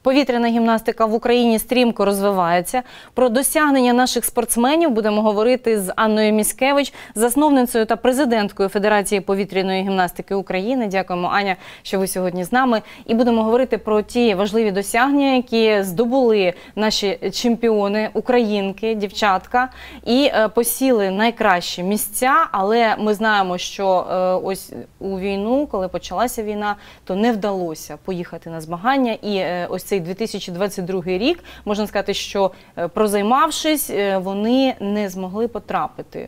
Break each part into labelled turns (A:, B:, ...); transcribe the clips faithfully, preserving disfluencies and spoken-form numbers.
A: Повітряна гімнастика в Україні стрімко розвивається. Про досягнення наших спортсменів будемо говорити з Анною Міськевич, засновницею та президенткою Федерації повітряної гімнастики України. Дякуємо, Аня, що ви сьогодні з нами. І будемо говорити про ті важливі досягнення, які здобули наші чемпіони, українки, дівчатка, і посіли найкращі місця. Але ми знаємо, що ось у війну, коли почалася війна, то не вдалося поїхати на змагання. І ось цей дві тисячі двадцять другий рік, можна сказати, що прозаймавшись, вони не змогли потрапити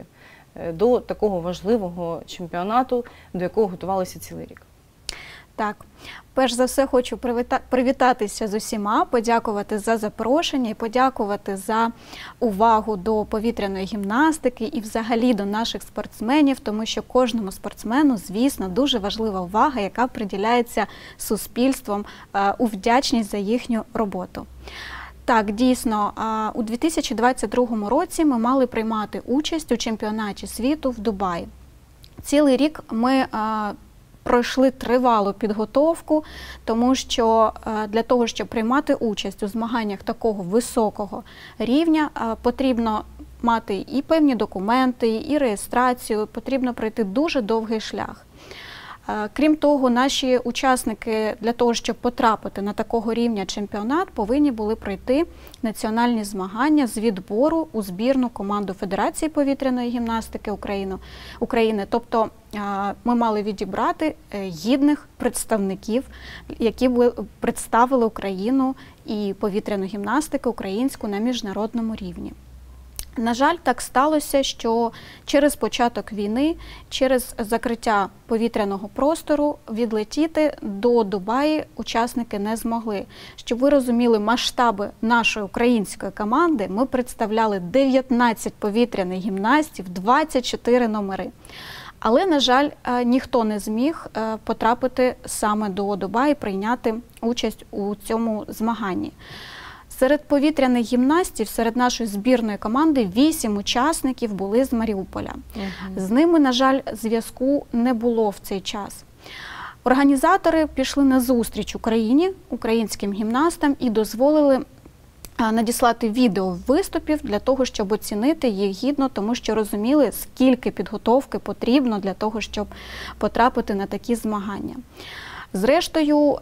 A: до такого важливого чемпіонату, до якого готувалися цілий рік.
B: Так. Перш за все хочу привітатися з усіма, подякувати за запрошення і подякувати за увагу до повітряної гімнастики і взагалі до наших спортсменів, тому що кожному спортсмену, звісно, дуже важлива увага, яка приділяється суспільством у вдячність за їхню роботу. Так, дійсно, у дві тисячі двадцять другому році ми мали приймати участь у чемпіонаті світу в Дубаї. Цілий рік ми пройшли тривалу підготовку, тому що для того, щоб приймати участь у змаганнях такого високого рівня, потрібно мати і певні документи, і реєстрацію, потрібно пройти дуже довгий шлях. Крім того, наші учасники для того, щоб потрапити на такого рівня чемпіонат, повинні були пройти національні змагання з відбору у збірну команду Федерації повітряної гімнастики України. Тобто ми мали відібрати гідних представників, які б представили Україну і повітряну гімнастику українську на міжнародному рівні. На жаль, так сталося, що через початок війни, через закриття повітряного простору відлетіти до Дубаї учасники не змогли. Щоб ви розуміли масштаби нашої української команди, ми представляли дев'ятнадцять повітряних гімнастів, двадцять чотири номери. Але, на жаль, ніхто не зміг потрапити саме до Дубаї, прийняти участь у цьому змаганні. Серед повітряних гімнастів, серед нашої збірної команди, вісім учасників були з Маріуполя. Uh-huh. З ними, на жаль, зв'язку не було в цей час. Організатори пішли на зустріч Україні, українським гімнастам і дозволили надіслати відео виступів для того, щоб оцінити їх гідно, тому що розуміли, скільки підготовки потрібно для того, щоб потрапити на такі змагання. Зрештою,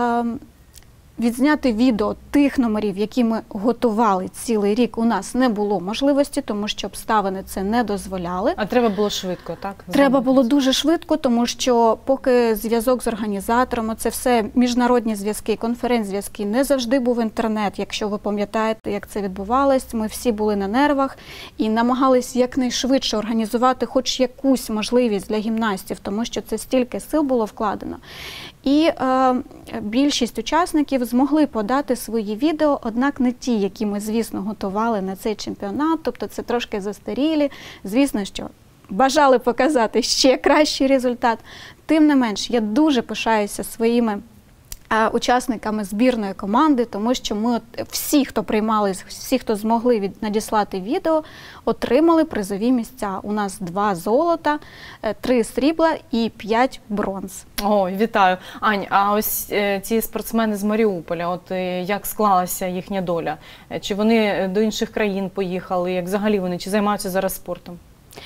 B: відзняти відео тих номерів, які ми готували цілий рік, у нас не було можливості, тому що обставини це не дозволяли.
A: А треба було швидко, так?
B: Треба було дуже швидко, тому що поки зв'язок з організаторами, це все міжнародні зв'язки, конференц-зв'язки, не завжди був інтернет. Якщо ви пам'ятаєте, як це відбувалось, ми всі були на нервах і намагались якнайшвидше організувати хоч якусь можливість для гімнастів, тому що це стільки сил було вкладено. І е, більшість учасників змогли подати свої відео, однак не ті, які ми, звісно, готували на цей чемпіонат, тобто це трошки застарілі, звісно, що бажали показати ще кращий результат. Тим не менш, я дуже пишаюся своїми учасниками збірної команди, тому що ми всі, хто приймали, всі, хто змогли надіслати відео, отримали призові місця. У нас два золота, три срібла і п'ять бронз.
A: О, вітаю. Ань, а ось е, ці спортсмени з Маріуполя, от е, як склалася їхня доля? Чи вони до інших країн поїхали? Як взагалі вони? Чи займаються зараз спортом?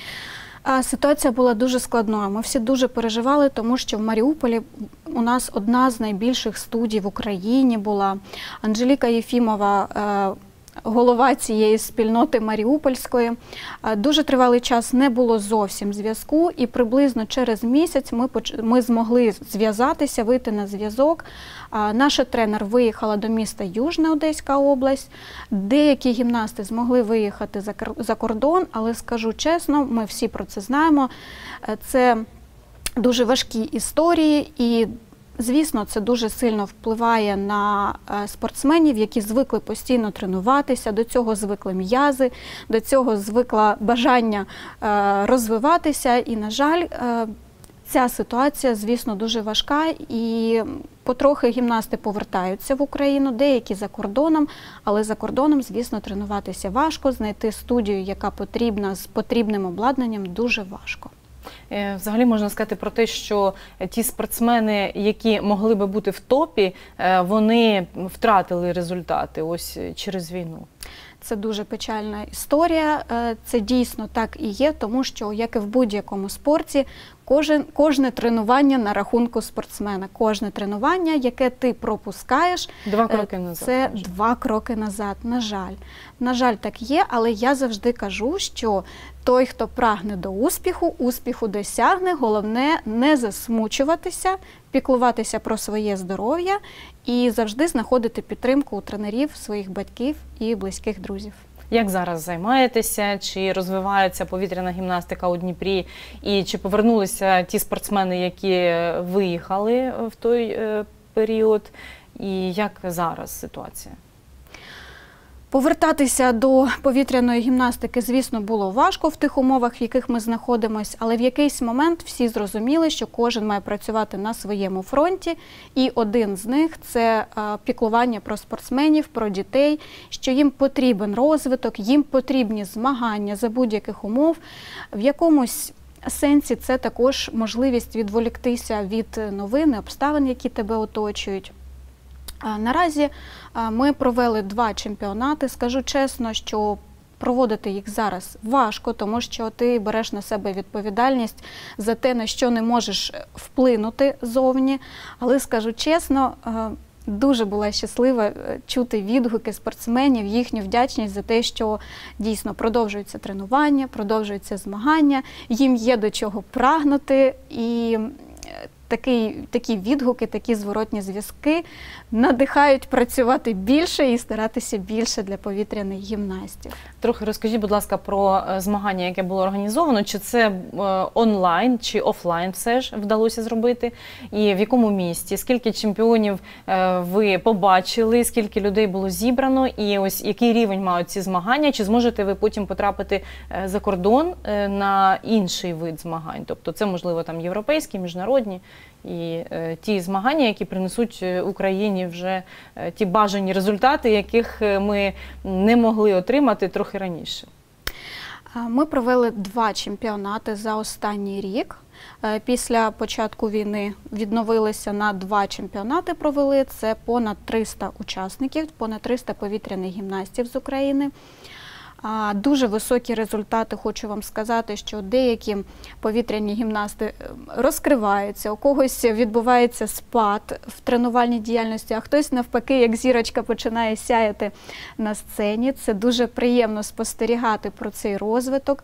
B: Ситуація була дуже складною. Ми всі дуже переживали, тому що в Маріуполі у нас одна з найбільших студій в Україні була. Анжеліка Єфімова, голова цієї спільноти маріупольської. Дуже тривалий час не було зовсім зв'язку, і приблизно через місяць ми, ми змогли зв'язатися, вийти на зв'язок. Наша тренер виїхала до міста Южна, Одеська область. Деякі гімнасти змогли виїхати за, за кордон, але скажу чесно, ми всі про це знаємо. Це дуже важкі історії і, звісно, це дуже сильно впливає на спортсменів, які звикли постійно тренуватися, до цього звикли м'язи, до цього звикло бажання розвиватися. І, на жаль, ця ситуація, звісно, дуже важка, і потрохи гімнасти повертаються в Україну, деякі за кордоном, але за кордоном, звісно, тренуватися важко, знайти студію, яка потрібна, з потрібним обладнанням, дуже важко.
A: Е, Взагалі можна сказати про те, що ті спортсмени, які могли би бути в топі, е, вони втратили результати ось через війну.
B: Це дуже печальна історія, Е, це дійсно так і є, тому що, як і в будь-якому спорті, кожен, кожне тренування на рахунку спортсмена, кожне тренування, яке ти пропускаєш,
A: Два
B: е,
A: кроки назад.
B: це
A: може.
B: два кроки назад, на жаль. На жаль, так є, але я завжди кажу, що той, хто прагне до успіху, успіху досягне, головне не засмучуватися, піклуватися про своє здоров'я і завжди знаходити підтримку у тренерів, своїх батьків і близьких друзів.
A: Як зараз займаєтеся? Чи розвивається повітряна гімнастика у Дніпрі? І чи повернулися ті спортсмени, які виїхали в той е, період? І як зараз ситуація?
B: Повертатися до повітряної гімнастики, звісно, було важко в тих умовах, в яких ми знаходимося, але в якийсь момент всі зрозуміли, що кожен має працювати на своєму фронті, і один з них – це піклування про спортсменів, про дітей, що їм потрібен розвиток, їм потрібні змагання за будь-яких умов. В якомусь сенсі це також можливість відволіктися від новин, обставин, які тебе оточують. Наразі ми провели два чемпіонати. Скажу чесно, що проводити їх зараз важко, тому що ти береш на себе відповідальність за те, на що не можеш вплинути зовні. Але скажу чесно, дуже була щаслива чути відгуки спортсменів, їхню вдячність за те, що дійсно продовжуються тренування, продовжуються змагання, їм є до чого прагнути. І Такі, такі відгуки, такі зворотні зв'язки надихають працювати більше і старатися більше для повітряних гімнастів.
A: Трохи розкажіть, будь ласка, про змагання, яке було організовано. Чи це онлайн, чи офлайн все ж вдалося зробити? І в якому місті? Скільки чемпіонів ви побачили? Скільки людей було зібрано? І ось який рівень мають ці змагання? Чи зможете ви потім потрапити за кордон на інший вид змагань? Тобто це, можливо, там європейські, міжнародні? І е, ті змагання, які принесуть Україні вже е, ті бажані результати, яких ми не могли отримати трохи раніше.
B: Ми провели два чемпіонати за останній рік. Після початку війни відновилися на два чемпіонати, провели. Це понад триста учасників, понад триста повітряних гімнастів з України. Дуже високі результати, хочу вам сказати, що деякі повітряні гімнасти розкриваються, у когось відбувається спад в тренувальній діяльності, а хтось навпаки, як зірочка, починає сяяти на сцені. Це дуже приємно спостерігати про цей розвиток.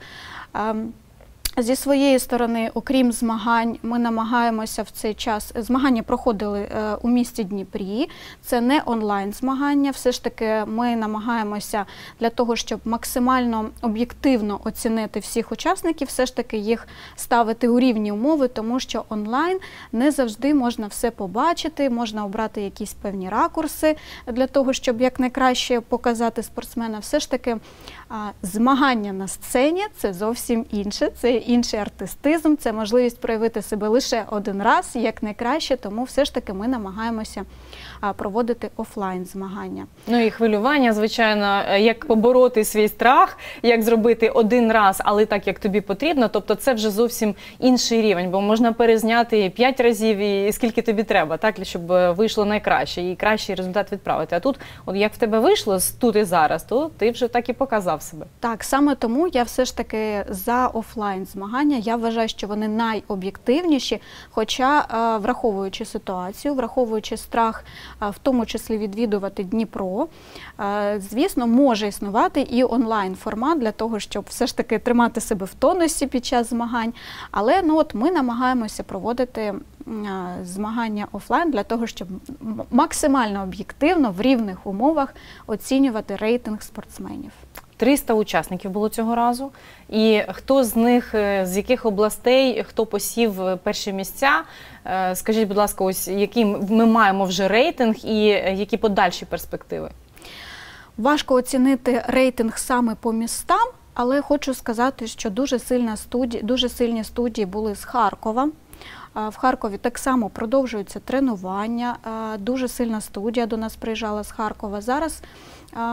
B: Зі своєї сторони, окрім змагань, ми намагаємося в цей час, змагання проходили у місті Дніпрі, це не онлайн-змагання, все ж таки ми намагаємося для того, щоб максимально об'єктивно оцінити всіх учасників, все ж таки їх ставити у рівні умови, тому що онлайн не завжди можна все побачити, можна обрати якісь певні ракурси для того, щоб якнайкраще показати спортсмена. Все ж таки змагання на сцені – це зовсім інше, це інший артистизм, це можливість проявити себе лише один раз, як найкраще, тому все ж таки ми намагаємося проводити офлайн змагання.
A: Ну і хвилювання, звичайно, як побороти свій страх, як зробити один раз, але так, як тобі потрібно, тобто це вже зовсім інший рівень, бо можна перезняти п'ять разів і скільки тобі треба, так, щоб вийшло найкраще і кращий результат відправити. А тут, от як в тебе вийшло тут і зараз, то ти вже так і показав себе.
B: Так, саме тому я все ж таки за офлайн змагання. Я вважаю, що вони найоб'єктивніші, хоча, враховуючи ситуацію, враховуючи страх, в тому числі відвідувати Дніпро, звісно, може існувати і онлайн-формат для того, щоб все ж таки тримати себе в тонусі під час змагань. Але ну, от ми намагаємося проводити змагання офлайн для того, щоб максимально об'єктивно, в рівних умовах оцінювати рейтинг спортсменів.
A: триста учасників було цього разу. І хто з них, з яких областей, хто посів перші місця? Скажіть, будь ласка, ось який ми маємо вже рейтинг і які подальші перспективи?
B: Важко оцінити рейтинг саме по містам, але хочу сказати, що дуже сильна студія, дуже сильні студії були з Харкова. В Харкові так само продовжуються тренування, дуже сильна студія до нас приїжджала з Харкова. Зараз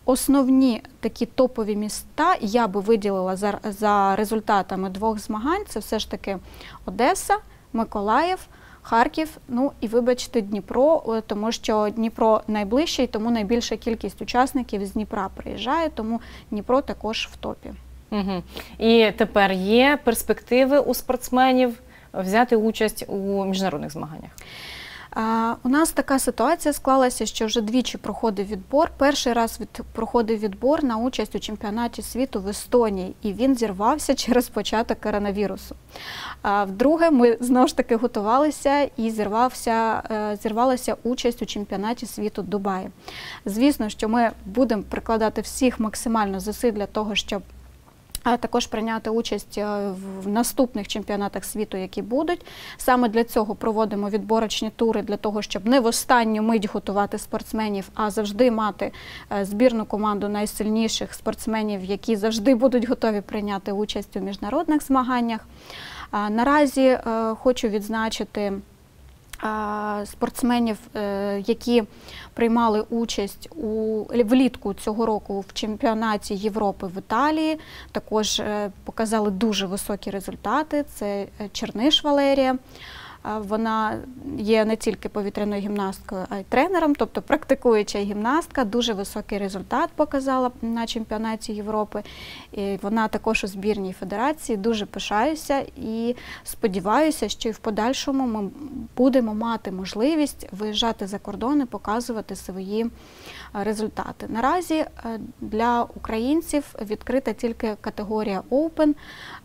B: основні такі топові міста я би виділила за, за результатами двох змагань. Це все ж таки Одеса, Миколаїв, Харків, ну і, вибачте, Дніпро, тому що Дніпро найближчий, тому найбільша кількість учасників з Дніпра приїжджає, тому Дніпро також в топі.
A: Угу. І тепер є перспективи у спортсменів взяти участь у міжнародних змаганнях?
B: А, у нас така ситуація склалася, що вже двічі проходив відбор. Перший раз від, проходив відбор на участь у чемпіонаті світу в Естонії, і він зірвався через початок коронавірусу. А вдруге ми знову ж таки готувалися і зірвався, е, зірвалася участь у чемпіонаті світу в Дубаї. Звісно, що ми будемо прикладати всіх максимально зусиль для того, щоб а також прийняти участь в наступних чемпіонатах світу, які будуть. Саме для цього проводимо відборочні тури, для того, щоб не в останню мить готувати спортсменів, а завжди мати збірну команду найсильніших спортсменів, які завжди будуть готові прийняти участь у міжнародних змаганнях. Наразі хочу відзначити спортсменів, які приймали участь у, влітку цього року в чемпіонаті Європи в Італії. Також показали дуже високі результати. Це Черниш Валерія. Вона є не тільки повітряною гімнасткою, а й тренером, тобто практикуюча гімнастка. Дуже високий результат показала на чемпіонаті Європи. І вона також у збірній федерації. Дуже пишаюся і сподіваюся, що і в подальшому ми будемо мати можливість виїжджати за кордон і показувати свої результати. Наразі для українців відкрита тільки категорія Open,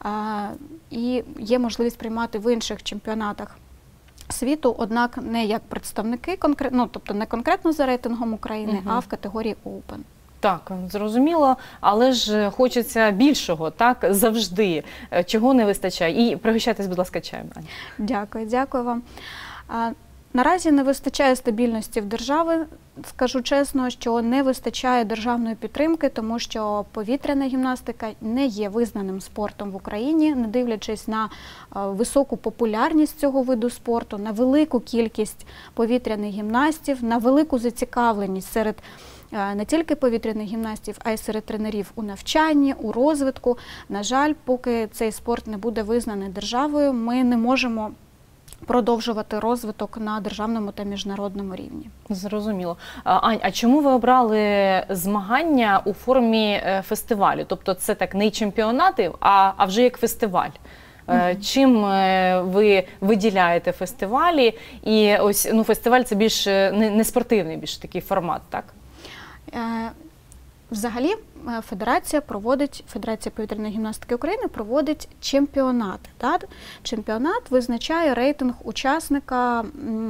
B: і є можливість приймати в інших чемпіонатах світу, однак не як представники, ну, тобто не конкретно за рейтингом України, угу. а в категорії Open. Так,
A: зрозуміло, але ж хочеться більшого, так, завжди. Чого не вистачає? І пригощайтесь, будь ласка, чаєм, Аня.
B: Дякую, дякую вам. Наразі не вистачає стабільності в державі. Скажу чесно, що не вистачає державної підтримки, тому що повітряна гімнастика не є визнаним спортом в Україні, не дивлячись на високу популярність цього виду спорту, на велику кількість повітряних гімнастів, на велику зацікавленість серед не тільки повітряних гімнастів, а й серед тренерів у навчанні, у розвитку. На жаль, поки цей спорт не буде визнаний державою, ми не можемо продовжувати розвиток на державному та міжнародному рівні.
A: Зрозуміло. Ань, а чому ви обрали змагання у формі фестивалю? Тобто це так не чемпіонати, а, а вже як фестиваль. Mm-hmm. Чим ви виділяєте фестивалі? І ось, ну, фестиваль – це більш не, не спортивний, більш такий формат, так?
B: Е Взагалі, федерація проводить, Федерація повітряної гімнастики України проводить чемпіонати. Так? Чемпіонат визначає рейтинг учасника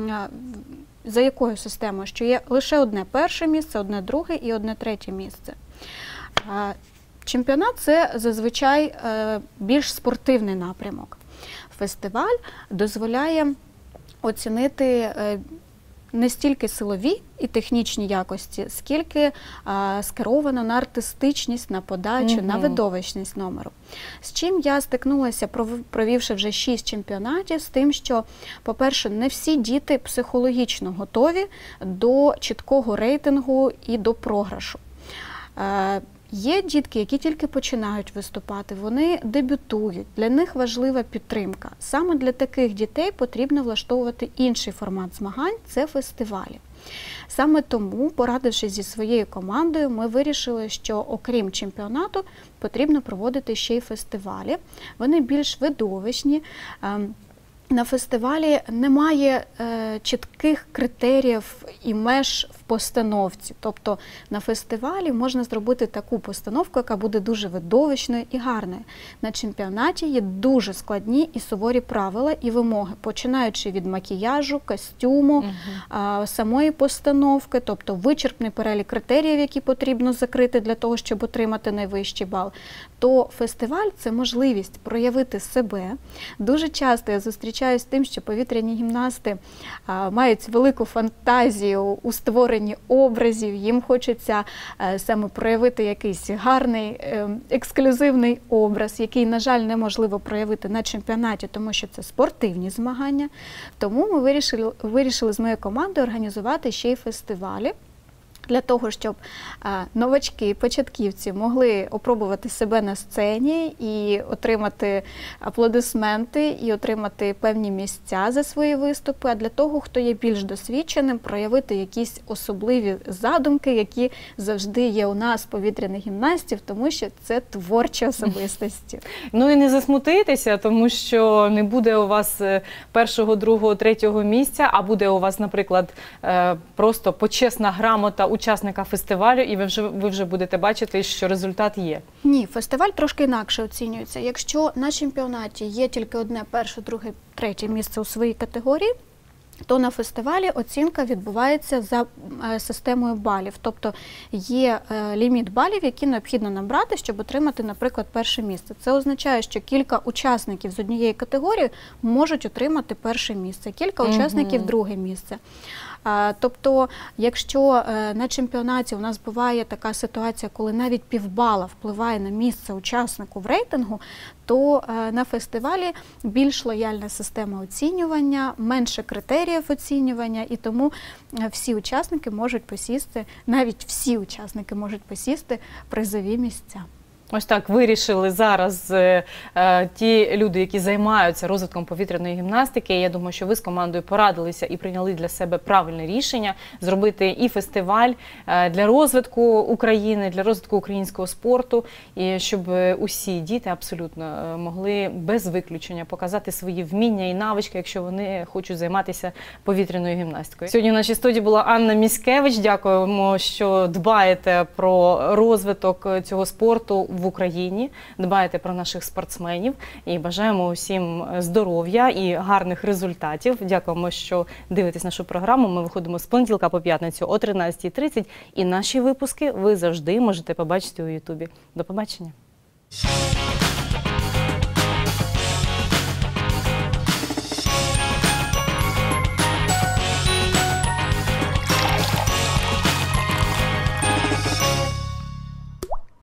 B: за якою системою, що є лише одне перше місце, одне друге і одне третє місце. Чемпіонат – це зазвичай більш спортивний напрямок. Фестиваль дозволяє оцінити не стільки силові і технічні якості, скільки а, скеровано на артистичність, на подачу, угу. на видовищність номеру. З чим я стикнулася, провівши вже шість чемпіонатів, з тим, що, по-перше, не всі діти психологічно готові до чіткого рейтингу і до програшу. А, Є дітки, які тільки починають виступати, вони дебютують, для них важлива підтримка. Саме для таких дітей потрібно влаштовувати інший формат змагань – це фестивалі. Саме тому, порадившись зі своєю командою, ми вирішили, що окрім чемпіонату потрібно проводити ще й фестивалі. Вони більш видовищні. На фестивалі немає е, чітких критеріїв і меж в постановці. Тобто на фестивалі можна зробити таку постановку, яка буде дуже видовищною і гарною. На чемпіонаті є дуже складні і суворі правила і вимоги, починаючи від макіяжу, костюму, угу. е, самої постановки, тобто вичерпний перелік критеріїв, які потрібно закрити для того, щоб отримати найвищий бал. То фестиваль – це можливість проявити себе. Дуже часто я зустрічаюся з тим, що повітряні гімнасти а, мають велику фантазію у створенні образів, їм хочеться а, саме проявити якийсь гарний, е, ексклюзивний образ, який, на жаль, неможливо проявити на чемпіонаті, тому що це спортивні змагання. Тому ми вирішили, вирішили з моєю командою організувати ще й фестивалі. для того, щоб а, новачки, початківці могли опробувати себе на сцені і отримати аплодисменти, і отримати певні місця за свої виступи, а для того, хто є більш досвідченим, проявити якісь особливі задумки, які завжди є у нас, повітряних гімнастів, тому що це творчі особистості.
A: Ну і не засмутитися, тому що не буде у вас першого, другого, третього місця, а буде у вас, наприклад, просто почесна грамота учасника фестивалю, і ви вже, ви вже будете бачити, що результат є.
B: Ні, фестиваль трошки інакше оцінюється. Якщо на чемпіонаті є тільки одне перше, друге, третє місце у своїй категорії, то на фестивалі оцінка відбувається за е, системою балів. Тобто є е, ліміт балів, які необхідно набрати, щоб отримати, наприклад, перше місце. Це означає, що кілька учасників з однієї категорії можуть отримати перше місце, кілька
A: Мгм.
B: учасників друге місце. А, Тобто, якщо е, на чемпіонаті у нас буває така ситуація, коли навіть півбала впливає на місце учаснику в рейтингу, то е, на фестивалі більш лояльна система оцінювання, менше критеріїв оцінювання, і тому е, всі учасники можуть посісти, навіть всі учасники можуть посісти призові місця.
A: Ось так вирішили зараз е, е, ті люди, які займаються розвитком повітряної гімнастики. Я думаю, що ви з командою порадилися і прийняли для себе правильне рішення зробити і фестиваль е, для розвитку України, для розвитку українського спорту, і щоб усі діти абсолютно е, могли без виключення показати свої вміння і навички, якщо вони хочуть займатися повітряною гімнастикою. Сьогодні в нашій студії була Анна Міськевич. Дякуємо, що дбаєте про розвиток цього спорту в Україні, дбаєте про наших спортсменів і бажаємо усім здоров'я і гарних результатів. Дякуємо, що дивитесь нашу програму. Ми виходимо з понеділка по п'ятницю о тринадцятій тридцять і наші випуски ви завжди можете побачити у Ютубі. До побачення!